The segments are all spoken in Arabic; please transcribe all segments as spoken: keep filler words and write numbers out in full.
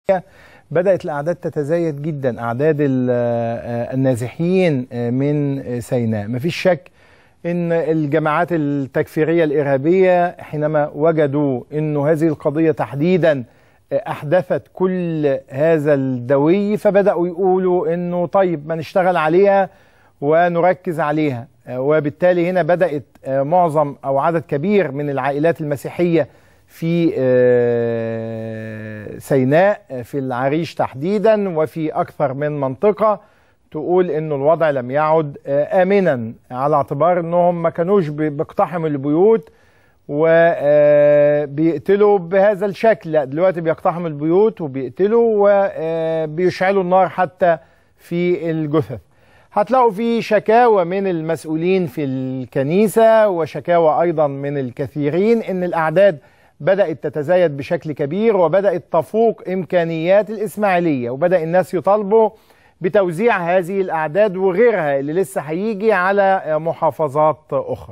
بدأت الأعداد تتزايد جدا، أعداد النازحين من سيناء. مفيش شك إن الجماعات التكفيرية الإرهابية حينما وجدوا إنه هذه القضية تحديدا أحدثت كل هذا الدوي، فبدأوا يقولوا إنه طيب ما نشتغل عليها ونركز عليها. وبالتالي هنا بدأت معظم أو عدد كبير من العائلات المسيحية في سيناء، في العريش تحديدا وفي أكثر من منطقة، تقول إنه الوضع لم يعد آمنا، على اعتبار إنهم ما كانوش بيقتحموا البيوت وبيقتلوا بهذا الشكل، لا دلوقتي بيقتحموا البيوت وبيقتلوا وبيشعلوا النار حتى في الجثث. هتلاقوا في شكاوى من المسؤولين في الكنيسة وشكاوى أيضا من الكثيرين إن الأعداد بدأت تتزايد بشكل كبير وبدأت تفوق إمكانيات الإسماعيلية، وبدأ الناس يطالبوا بتوزيع هذه الأعداد وغيرها اللي لسه هيجي على محافظات أخرى.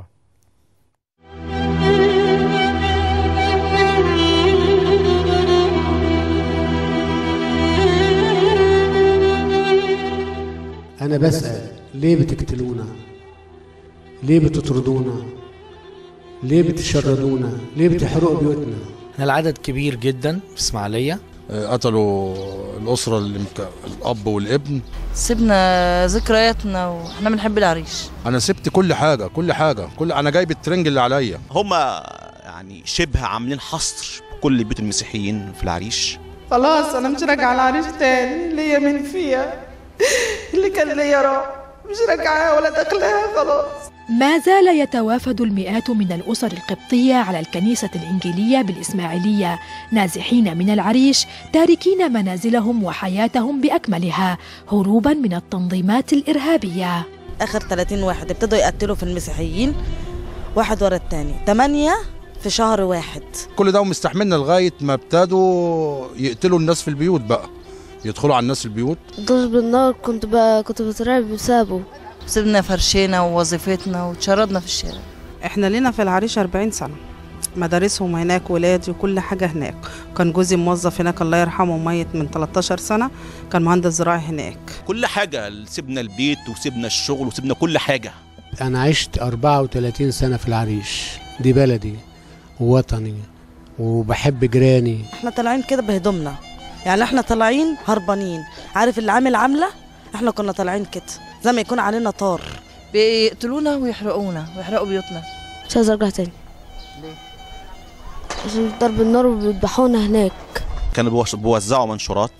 أنا بسأل ليه بتقتلونا؟ ليه بتطردونا؟ ليه بتشردونا؟ ليه بتحرقوا بيوتنا؟ العدد كبير جدا في اسماعيلية. قتلوا الأسرة اللي الأب والابن. سيبنا ذكرياتنا واحنا بنحب العريش. أنا سبت كل حاجة كل حاجة كل أنا جايب الترنج اللي عليا. هما يعني شبه عاملين حصر بكل بيوت المسيحيين في العريش. خلاص أنا مش راجعة العريش تاني، ليا من فيها اللي كان ليا راح، مش راجعاها ولا داخلها خلاص. ما زال يتوافد المئات من الأسر القبطية على الكنيسة الإنجيلية بالإسماعيلية نازحين من العريش، تاركين منازلهم وحياتهم بأكملها هروبا من التنظيمات الإرهابية. آخر ثلاثين واحد ابتدوا يقتلوا في المسيحيين واحد ورا الثاني، ثمانية في شهر واحد. كل ده ومستحملنا لغاية ما ابتدوا يقتلوا الناس في البيوت، بقى يدخلوا على الناس البيوت. ضرب النار كنت بقى كنت بترعب بسببه. سيبنا فرشينا ووظيفتنا وتشردنا في الشارع. احنا لينا في العريش أربعين سنة، مدارسهم هناك، ولادي وكل حاجة هناك. كان جوزي موظف هناك الله يرحمه، ميت من تلتاشر سنة، كان مهندس زراعي هناك. كل حاجة، سيبنا البيت وسيبنا الشغل وسيبنا كل حاجة. أنا عشت أربعة وثلاثين سنة في العريش، دي بلدي ووطني وبحب جيراني. احنا طالعين كده بهدومنا، يعني احنا طالعين هربانين. عارف اللي عامل عاملة؟ احنا كنا طالعين كده زي ما يكون علينا طار، بيقتلونا ويحرقونا ويحرقوا بيوتنا. مش عايز ارجع تاني. ليه؟ عشان ضرب النار وبيذبحونا هناك. كانوا بيوزعوا منشورات،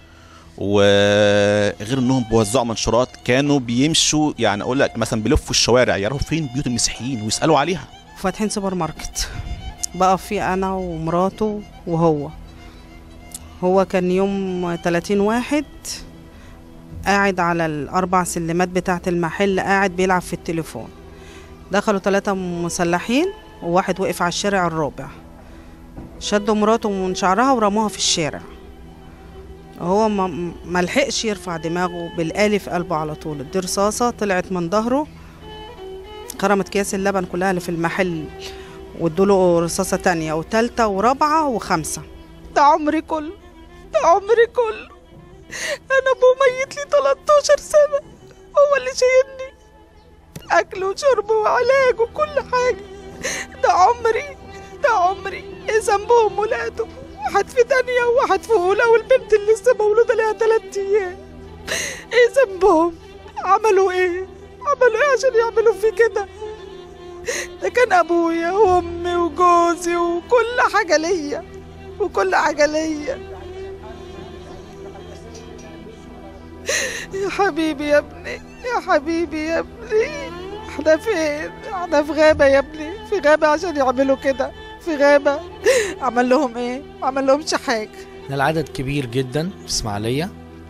وغير انهم بيوزعوا منشورات كانوا بيمشوا، يعني اقول لك مثلا بيلفوا الشوارع يعرفوا فين بيوت المسيحيين ويسالوا عليها. فاتحين سوبر ماركت، بقى في انا ومراته وهو. هو كان يوم ثلاثين واحد قاعد على الأربع سلمات بتاعة المحل، قاعد بيلعب في التليفون. دخلوا ثلاثة مسلحين وواحد وقف على الشارع الرابع، شدوا مراته من شعرها ورموها في الشارع. هو ما لحقش يرفع دماغه، بالآلي في قلبه على طول. دي رصاصة طلعت من ظهره، خرمت أكياس اللبن كلها اللي في المحل، وادوله رصاصة تانية وتالتة ورابعة وخمسة. ده عمري كله، ده عمري كله. أنا أبوه ميت لي تلتاشر سنة، هو اللي شايلني أكل وشرب وعلاج وكل حاجة. ده عمري، ده عمري. إيه ذنبهم ولاده؟ واحد في تانية وواحد في أولى، والبنت اللي لسه مولودة لها تلات أيام. إيه ذنبهم؟ عملوا إيه؟ عملوا إيه عشان يعملوا في كده؟ ده كان أبويا وأمي وجوزي وكل حاجة ليا، وكل حاجة ليا. يا حبيبي يا ابني، يا حبيبي يا ابني، احنا فين؟ احنا في غابة يا ابني، في غابة عشان يعملوا كده، في غابة. عمل لهم ايه؟ ما عمل لهمش حاجة. العدد كبير جدا في اسماعيلية،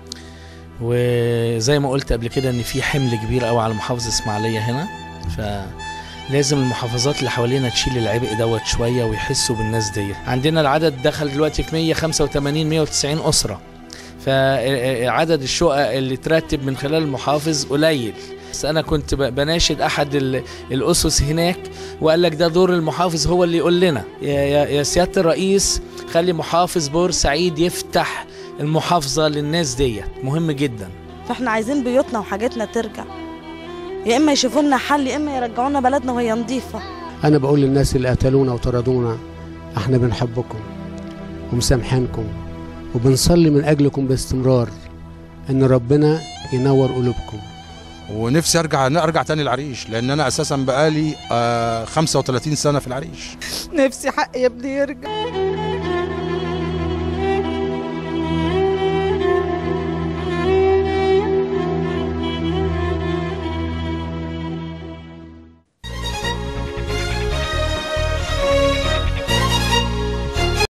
وزي ما قلت قبل كده ان في حمل كبير قوي على محافظة اسماعيلية هنا، فلازم المحافظات اللي حوالينا تشيل العبء دوت شوية ويحسوا بالناس دي. عندنا العدد دخل دلوقتي في مية وخمسة وتمانين مية وتسعين أسرة، فعدد الشقق اللي ترتب من خلال المحافظ قليل. بس أنا كنت بناشد أحد الأسس هناك وقال لك ده دور المحافظ، هو اللي يقول لنا يا, يا سيادة الرئيس خلي محافظ بورسعيد يفتح المحافظة للناس ديت مهم جدا. فاحنا عايزين بيوتنا وحاجاتنا ترجع، يا اما يشوفوا لنا حل يا اما يرجعونا بلدنا وهي نظيفة. انا بقول للناس اللي قتلونا وطردونا احنا بنحبكم ومسامحينكم وبنصلي من اجلكم باستمرار ان ربنا ينور قلوبكم. ونفسي ارجع ارجع تاني العريش، لان انا اساسا بقالي آه خمسة وثلاثين سنة في العريش. نفسي حق يا ابني يرجع.